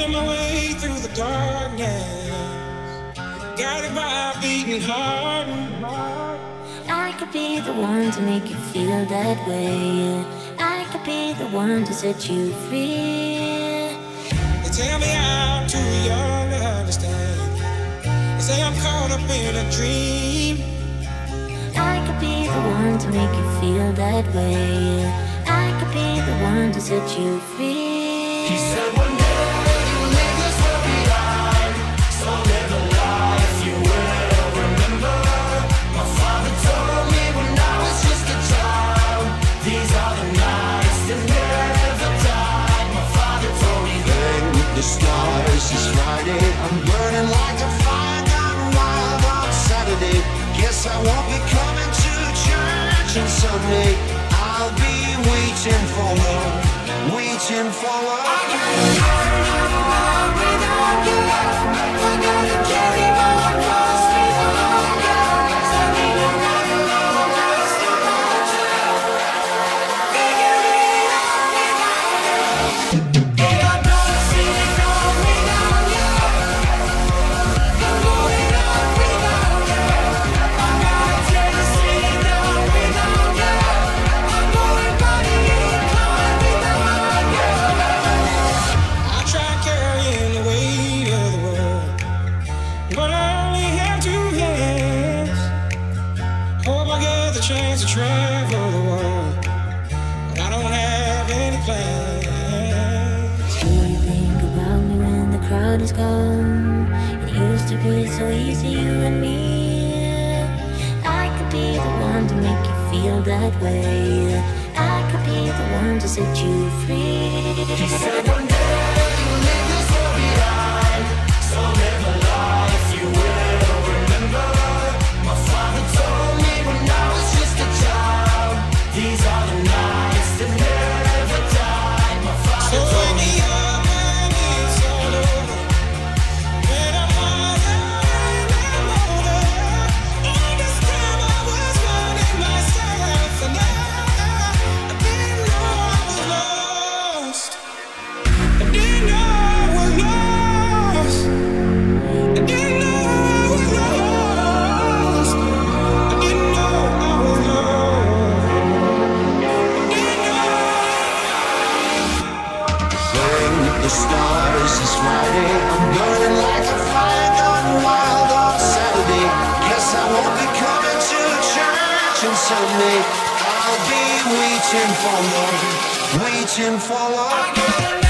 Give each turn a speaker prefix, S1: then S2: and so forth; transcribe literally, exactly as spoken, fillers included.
S1: Making my way through the darkness, guided by a beating heart.
S2: I could be the one to make you feel that way. I could be the one to set you free.
S1: They tell me I'm too young to understand. They say I'm caught up in a dream.
S2: I could be the one to make you feel that way. I could be the one to set you free.
S3: He said one day you'll leave this world behind, so live a life you will remember. My father told me when I was just a child, these are the nights that never die. My father told me then the stars is Friday, I'm burning like a fire gone wild on Saturday. Guess I won't be coming to church on Sunday. I'll be waiting for love, waiting for love. I gotta carry on without you. I gotta carry my cross without you. Tell me you're not alone, I still want you. Figure it out without you. And I don't see it all without you. I'm going on without you. I gotta take a seat down without you. I'm going body inclined without you.
S1: I try carrying the weight of the world, but I only have two hands. Hope I get the chance to travel the world, but I don't have any plans.
S2: Do you think about me when the crowd is gone? It used to be so easy, you and me. I could be the one to make you feel that way. I could be the one to set you free.
S3: He said one day you'll leave this world behind, so live a life you will remember. My father told me when I was just a child, these are the nights that never die. My
S1: So
S3: father told
S1: wake
S3: me
S1: me up when it's all over, when I'm wiser and I'm older. All this time I was finding myself, and I, I didn't know I was lost. I didn't know I was lost. I didn't know I was lost. I didn't know I was lost. I didn't know.
S3: Sing the stars is Friday, I'm burning like a fire gone wild on Saturday. Guess I won't be coming to church on Sunday. I'll be waiting for love, waiting for love. I gotta